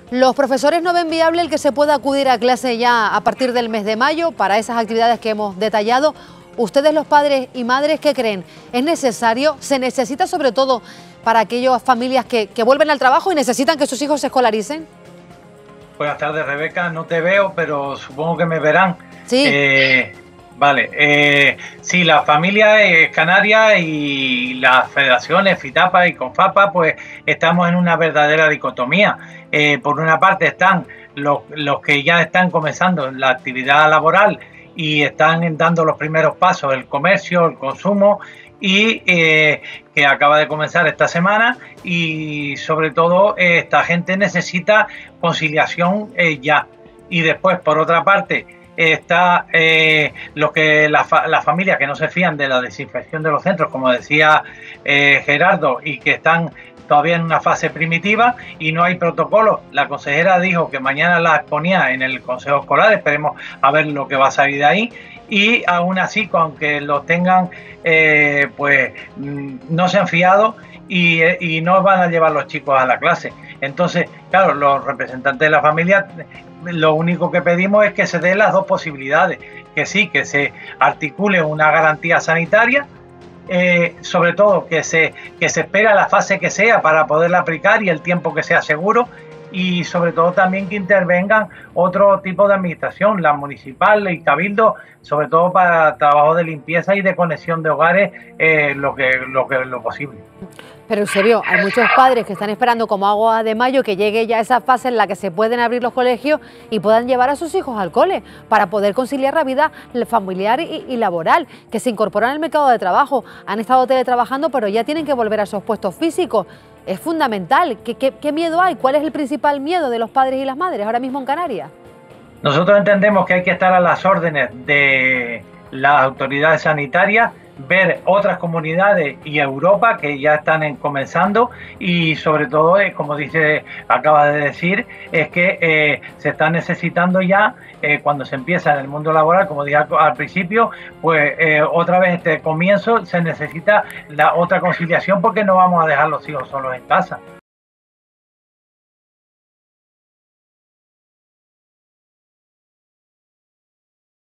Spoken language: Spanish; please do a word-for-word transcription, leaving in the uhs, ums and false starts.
Los profesores no ven viable el que se pueda acudir a clase ya a partir del mes de mayo para esas actividades que hemos detallado. Ustedes, los padres y madres, ¿qué creen? ¿Es necesario? ¿Se necesita sobre todo para aquellas familias que, que vuelven al trabajo y necesitan que sus hijos se escolaricen? Buenas tardes, Rebeca. No te veo, pero supongo que me verán. Sí. Eh, vale. Eh, sí, la familia eh, canaria y las federaciones FITAPA y CONFAPA, pues estamos en una verdadera dicotomía. Eh, por una parte están los, los que ya están comenzando la actividad laboral y están dando los primeros pasos, el comercio, el consumo, y eh, que acaba de comenzar esta semana, y sobre todo eh, esta gente necesita conciliación eh, ya. Y después, por otra parte, está eh, lo que las fa la familias que no se fían de la desinfección de los centros, como decía eh, Gerardo, y que están todavía en una fase primitiva y no hay protocolo. La consejera dijo que mañana la exponía en el Consejo Escolar, esperemos a ver lo que va a salir de ahí, y aún así, aunque lo tengan, eh, pues no se han fiado y, y no van a llevar los chicos a la clase. Entonces, claro, los representantes de la familia, lo único que pedimos es que se den las dos posibilidades, que sí, que se articule una garantía sanitaria, Eh, sobre todo que se, que se espera la fase que sea para poderla aplicar y el tiempo que sea seguro, y sobre todo también que intervengan otro tipo de administración, la municipal y cabildo, sobre todo para trabajo de limpieza y de conexión de hogares, eh, lo que lo que lo posible. Pero Eusebio, hay muchos padres que están esperando como agua de mayo que llegue ya esa fase en la que se pueden abrir los colegios y puedan llevar a sus hijos al cole para poder conciliar la vida familiar y, y laboral, que se incorporan al mercado de trabajo, han estado teletrabajando pero ya tienen que volver a sus puestos físicos. Es fundamental. ¿Qué, qué, qué miedo hay? ¿Cuál es el principal miedo de los padres y las madres ahora mismo en Canarias? Nosotros entendemos que hay que estar a las órdenes de las autoridades sanitarias, ver otras comunidades y Europa que ya están en, comenzando, y sobre todo, eh, como dice, acaba de decir, es que eh, se está necesitando ya, eh, cuando se empieza en el mundo laboral, como dije al principio, pues eh, otra vez este comienzo se necesita la otra conciliación, porque no vamos a dejar los hijos solos en casa.